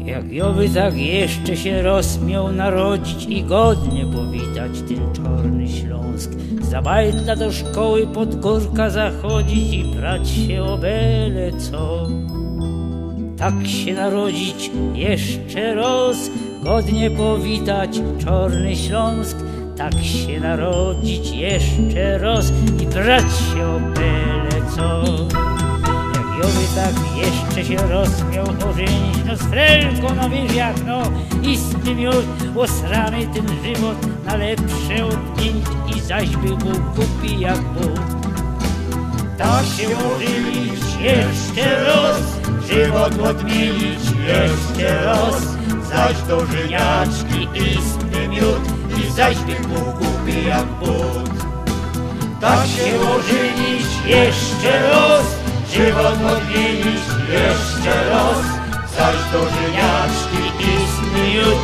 Jak Jowy tak jeszcze się rozmiał narodzić i godnie powitać ten czarny Śląsk. Za bajtla do szkoły pod górka zachodzić i prać się o byle co. Tak się narodzić jeszcze raz, godnie powitać czarny Śląsk. Tak się narodzić jeszcze raz i prać się o byle co. Jowy tak jeszcze się rozmiał ożenić, no z frelką na wieżach, no istny miód, osrany ten żywot na lepsze odmienić i zaś by był głupi jak Bóg. Tak się ożenić jeszcze raz, żywot odmienić jeszcze raz, zaś do żeniaczki istny miód i zaś by był głupi jak Bóg. Tak się ożenić jeszcze raz, żywot odmienić jeszcze raz, zaś do żeniaczki istny miód.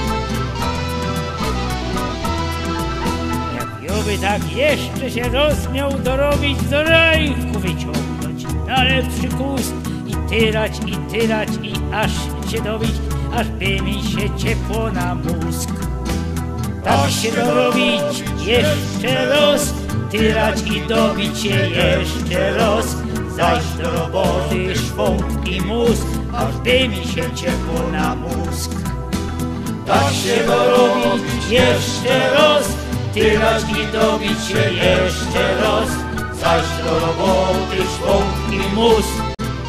Jak Jowy tak jeszcze się rozmiał dorobić, do rajku wyciągnąć na lepszy kust i tyrać i aż się dobić, aż by mi się ciepło na mózg. Tak się dorobić jeszcze raz, tyrać i dobić się jeszcze raz, zaś do roboty szwąg i mózg, aż by mi się ciepło na mózg. Tak się dorobić jeszcze raz, tyrać i dobić się jeszcze raz, zaś do roboty szwąg i mózg.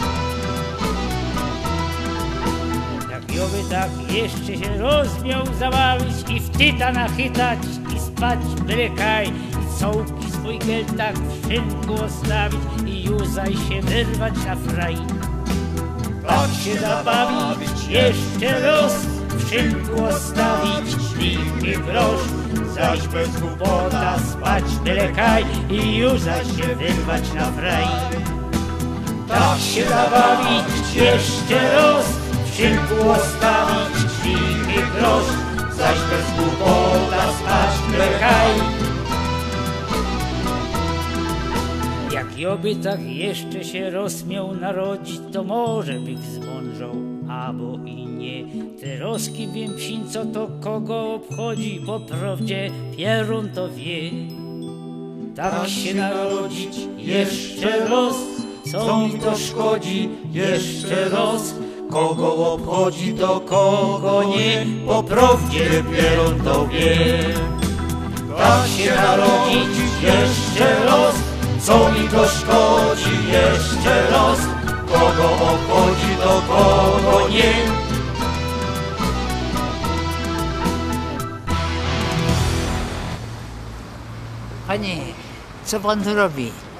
Jak Jowy tak jeszcze się rozmiał zabawić i w tyta nachytać i spać byle kaj i cołki swój geltak w szynku ostawić i juzaj się wyrwać na fraj. Tak się zabawić jeszcze raz, w szynku ostawić lipy grosz, zaś bez głupota spać byle kaj i juzaj się wyrwać na fraj. Tak się zabawić jeszcze raz, w szynku ostawić lipy grosz, zaś bez głupota spać byle kaj. Jak Joby tak jeszcze się rozmiał narodzić, to może bych zmądrzał, albo i nie. Te roski wiem psin, co to kogo obchodzi, po prawdzie pierun to wie. Tak się narodzić jeszcze raz, co mi to szkodzi jeszcze raz, kogo obchodzi to kogo nie, po prawdzie pierun to wie. Tak się narodzić jeszcze raz, co mi to szkodzi jeszcze raz, kogo obchodzi to kogo nie. Panie, co pan tu robi?